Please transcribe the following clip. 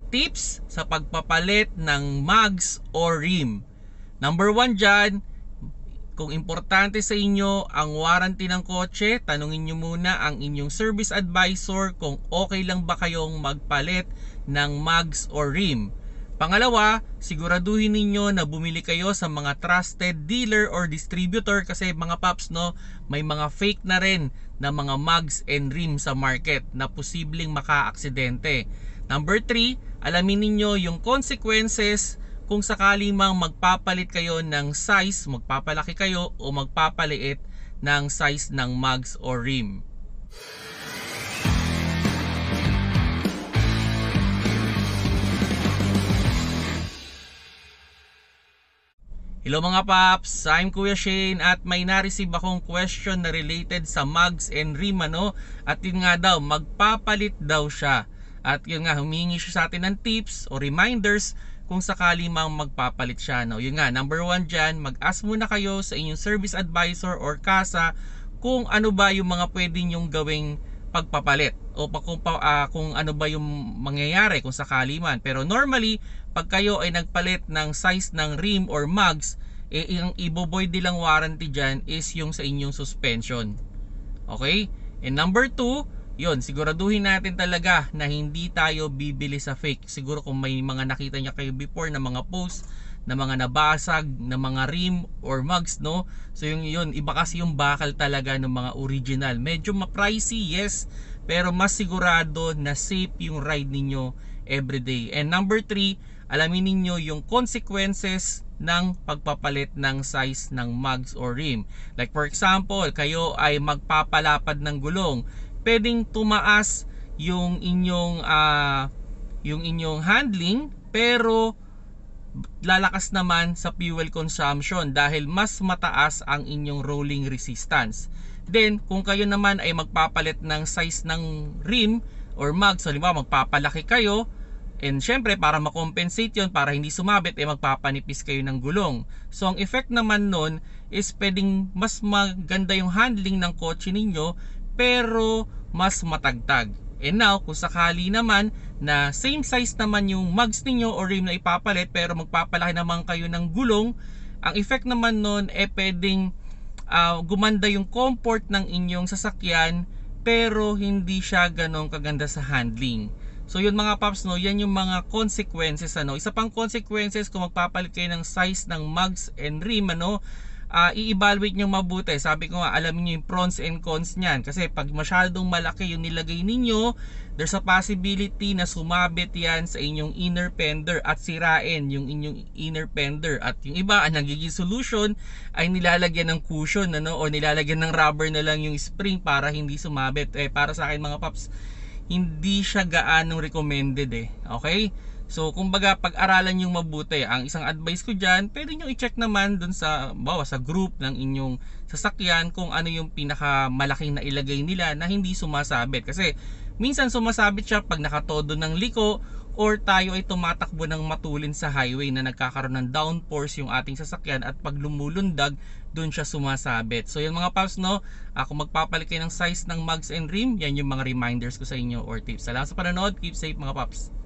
tips sa pagpapalit ng mags or rim. Number 1 dyan, kung importante sa inyo ang warranty ng kotse, tanungin nyo muna ang inyong service advisor kung okay lang ba kayong magpalit ng mags or rim. Pangalawa, siguraduhin ninyo na bumili kayo sa mga trusted dealer or distributor kasi mga paps no, may mga fake na rin na mga mags and rim sa market na posibleng maka-aksidente. Number 3, alamin ninyo yung consequences kung sakali mang magpapalit kayo ng size, magpapalaki kayo o magpapaliit ng size ng mags or rim. Hello mga paps, I'm Kuya Shane at may na-receive akong question na related sa mags and rim ano. At yun nga daw, magpapalit daw siya. At yun nga, humingi siya sa atin ng tips o reminders kung sakali mang magpapalit siya. No? Yun nga, number 1 dyan, mag-ask muna kayo sa inyong service advisor or kasa kung ano ba yung mga pwede nyong gawing pagpapalit o kung ano ba yung mangyayari kung sakali man. Pero normally, pag kayo ay nagpalit ng size ng rim or mags, yung ibo-void nilang warranty dyan is yung sa inyong suspension. Okay? And number 2, yun, siguraduhin natin talaga na hindi tayo bibili sa fake. Siguro kung may mga nakita niya kayo before na mga post na mga nabasag na mga rim or mags, no? So yun, iba kasi yung bakal talaga ng mga original. Medyo ma-pricey, yes, pero mas sigurado na safe yung ride ninyo everyday. And number 3, alamin ninyo yung consequences ng pagpapalit ng size ng mags or rim. Like for example, kayo ay magpapalapad ng gulong, pwedeng tumaas yung inyong handling pero lalakas naman sa fuel consumption dahil mas mataas ang inyong rolling resistance. Then kung kayo naman ay magpapalit ng size ng rim or mags, halimbawa magpapalaki kayo, and syempre para makompensate yun, para hindi sumabit, magpapanipis kayo ng gulong. So ang effect naman nun is pwedeng mas maganda yung handling ng kotse ninyo pero mas matagtag. And now, kung sakali naman na same size naman yung mags ninyo o rim na ipapalit pero magpapalaki naman kayo ng gulong, ang effect naman nun pwedeng gumanda yung comfort ng inyong sasakyan pero hindi siya ganong kaganda sa handling. So yun mga paps, no, yan yung mga consequences ano. Isa pang consequences kung magpapalit kayo ng size ng mags and rim ano, i-evaluate nyo mabuti. Sabi ko nga, alamin nyo yung pros and cons nyan. Kasi pag masyadong malaki yung nilagay ninyo, there's a possibility na sumabit yan sa inyong inner fender at sirain yung inyong inner fender. At yung iba, ang nagiging solution ay nilalagyan ng cushion ano, o nilalagyan ng rubber na lang yung spring para hindi sumabit. Para sa akin mga paps, hindi siya gaanong recommended Okay? So kumbaga pag-aralan yung mabuti. Ang isang advice ko dyan, pwede nyo i-check naman dun sa group ng inyong sasakyan kung ano yung pinakamalaking na ilagay nila na hindi sumasabit. Kasi minsan sumasabit siya pag nakatodo ng liko or tayo ay tumatakbo ng matulin sa highway na nagkakaroon ng downforce yung ating sasakyan at pag lumulundag, dun siya sumasabit. So yun mga paps, no, kung magpapalit kayo ng size ng mags and rim, yan yung mga reminders ko sa inyo or tips. Salamat sa panonood, keep safe mga paps.